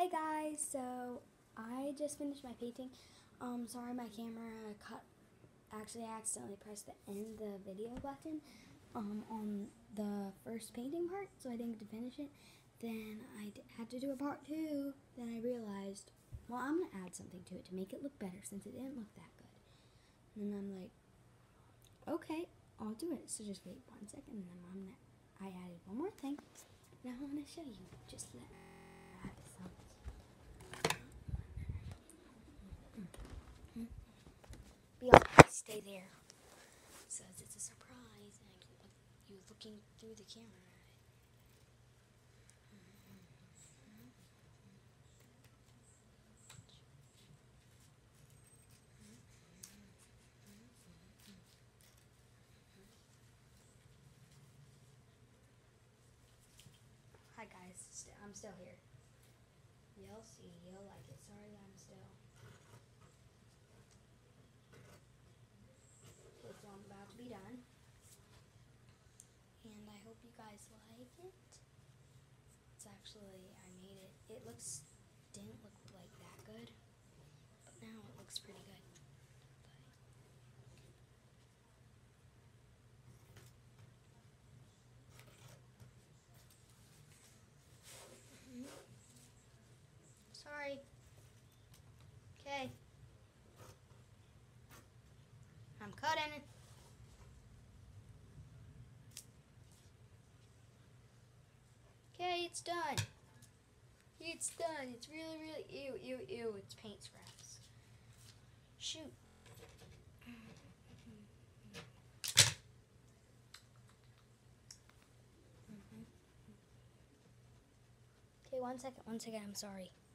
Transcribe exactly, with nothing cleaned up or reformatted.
Hey guys, so I just finished my painting. Um, sorry my camera cut. Actually, I accidentally pressed the end the video button um, on the first painting part, so I didn't get to finish it. Then I d had to do a part two. Then I realized, well, I'm gonna add something to it to make it look better since it didn't look that good. And then I'm like, okay, I'll do it. So just wait one second, and then I'm gonna. I added one more thing. Now I'm gonna show you. Just let. Add some. Be honest, stay there. Says it's a surprise, and I keep look, you looking through the camera at it. Hi guys, st I'm still here. You'll see, you'll like it. Sorry that I'm still. Okay, so I'm about to be done. And I hope you guys like it. It's actually, I made it, it looks, didn't look like that good, but now it looks pretty good. Sorry. Okay. I'm cutting. Okay, it's done. It's done. It's really, really, ew, ew, ew. It's paint scraps. Shoot. Okay, one second, one second. I'm sorry.